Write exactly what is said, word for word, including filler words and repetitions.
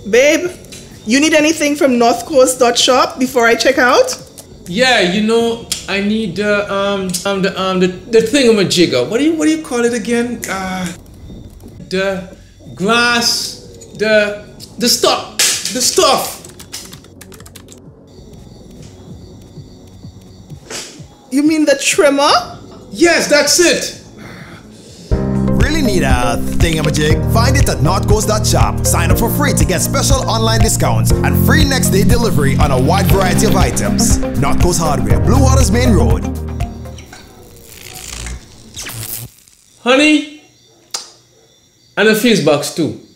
Babe, you need anything from north coast dot shop before I check out? Yeah, you know, I need uh, um um the um the, the thingamajigger. What do you what do you call it again? Uh the glass, the the stuff, the stuff. You mean the trimmer? Yes, that's it. Really need a thingamajig? Find it at north coast dot shop. Sign up for free to get special online discounts and free next day delivery on a wide variety of items. North Coast Hardware, Blue Waters Main Road. Honey, and a fuse box too.